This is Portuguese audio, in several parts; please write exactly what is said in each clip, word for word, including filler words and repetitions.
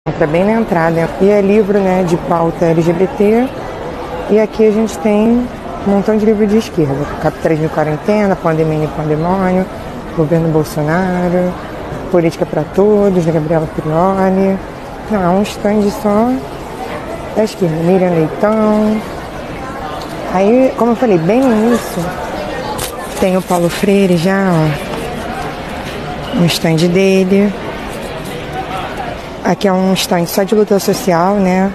Tá bem na entrada. E é livro, né, de pauta L G B T. E aqui a gente tem um montão de livro de esquerda. Capitalismo e Quarentena, Pandemia e Pandemônio, Governo Bolsonaro, Política para Todos, da Gabriela Prioli. Não, é um stand só da esquerda. Miriam Leitão. Aí, como eu falei, bem no início, tem o Paulo Freire já, ó. Um stand dele. Aqui é um stand só de luta social, né?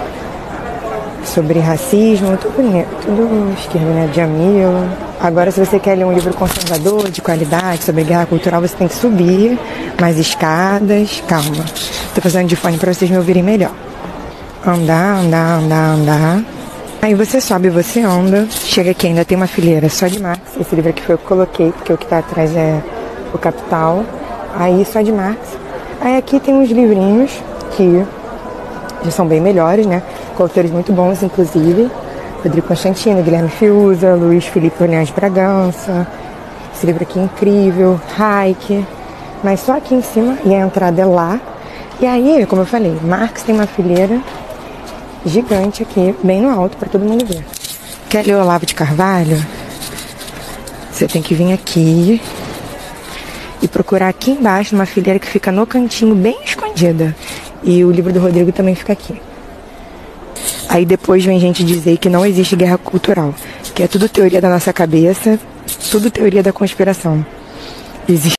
Sobre racismo, tudo, tudo esquerda, né? Jamil. Agora, se você quer ler um livro conservador, de qualidade, sobre guerra cultural, você tem que subir mais escadas. Calma, tô fazendo de fone para vocês me ouvirem melhor. Andar, andar, andar, andar. Aí você sobe, você anda. Chega aqui, ainda tem uma fileira só de Marx. Esse livro aqui foi eu que coloquei, porque o que tá atrás é o Capital. Aí só de Marx. Aí aqui tem uns livrinhos que já são bem melhores, né? Com autores muito bons, inclusive. Rodrigo Constantino, Guilherme Fiuza, Luiz Felipe Orleans Bragança. Esse livro aqui é incrível. Hayek. Mas só aqui em cima, e a entrada é lá. E aí, como eu falei, Marx tem uma fileira gigante aqui, bem no alto, para todo mundo ver. Quer ler Olavo de Carvalho? Você tem que vir aqui e procurar aqui embaixo, numa fileira que fica no cantinho, bem escondida. E o livro do Rodrigo também fica aqui. Aí depois vem gente dizer que não existe guerra cultural, que é tudo teoria da nossa cabeça, tudo teoria da conspiração. Existe